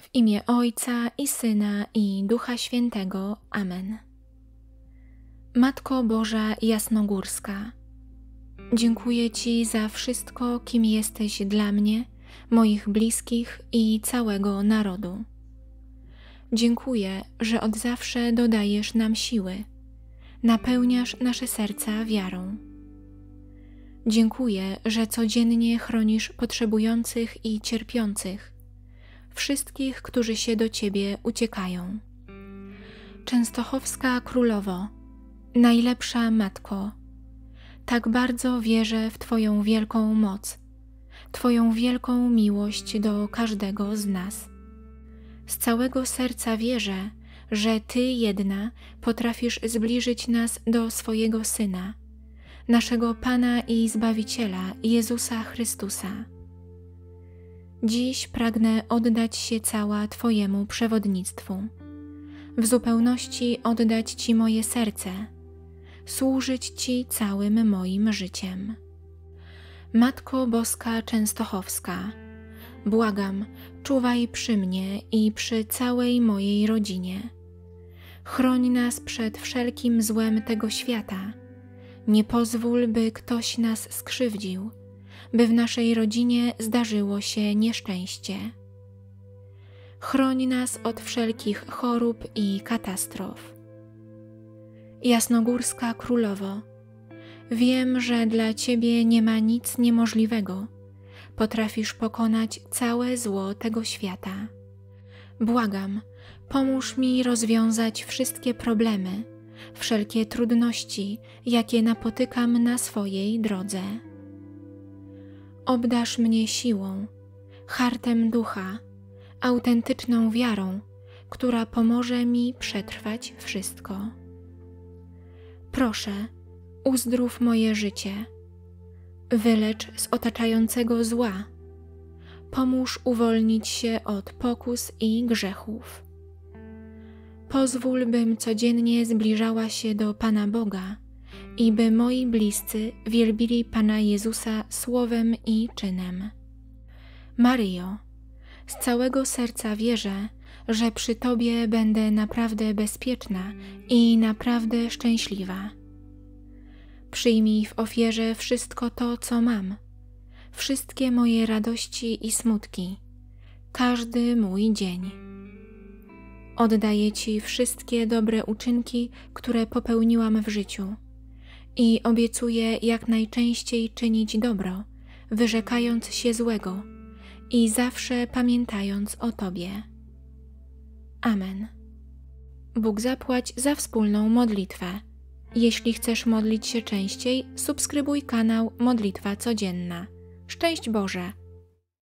W imię Ojca i Syna i Ducha Świętego. Amen. Matko Boża Jasnogórska, dziękuję Ci za wszystko, kim jesteś dla mnie, moich bliskich i całego narodu. Dziękuję, że od zawsze dodajesz nam siły, napełniasz nasze serca wiarą. Dziękuję, że codziennie chronisz potrzebujących i cierpiących, wszystkich, którzy się do Ciebie uciekają. Częstochowska Królowo, najlepsza Matko, tak bardzo wierzę w Twoją wielką moc, Twoją wielką miłość do każdego z nas. Z całego serca wierzę, że Ty jedna potrafisz zbliżyć nas do swojego Syna, naszego Pana i Zbawiciela Jezusa Chrystusa. Dziś pragnę oddać się cała Twojemu przewodnictwu, w zupełności oddać Ci moje serce, służyć Ci całym moim życiem. Matko Boska Częstochowska, błagam, czuwaj przy mnie i przy całej mojej rodzinie. Chroń nas przed wszelkim złem tego świata. Nie pozwól, by ktoś nas skrzywdził, by w naszej rodzinie zdarzyło się nieszczęście. Chroń nas od wszelkich chorób i katastrof. Jasnogórska Królowo, wiem, że dla Ciebie nie ma nic niemożliwego. Potrafisz pokonać całe zło tego świata. Błagam, pomóż mi rozwiązać wszystkie problemy, wszelkie trudności, jakie napotykam na swojej drodze. Obdarz mnie siłą, hartem ducha, autentyczną wiarą, która pomoże mi przetrwać wszystko. Proszę, uzdrów moje życie, wylecz z otaczającego zła, pomóż uwolnić się od pokus i grzechów. Pozwól, bym codziennie zbliżała się do Pana Boga i by moi bliscy wielbili Pana Jezusa słowem i czynem. Maryjo, z całego serca wierzę, że przy Tobie będę naprawdę bezpieczna i naprawdę szczęśliwa. Przyjmij w ofierze wszystko to, co mam, wszystkie moje radości i smutki, każdy mój dzień. Oddaję Ci wszystkie dobre uczynki, które popełniłam w życiu i obiecuję jak najczęściej czynić dobro, wyrzekając się złego i zawsze pamiętając o Tobie. Amen. Bóg zapłać za wspólną modlitwę. Jeśli chcesz modlić się częściej, subskrybuj kanał Modlitwa Codzienna. Szczęść Boże!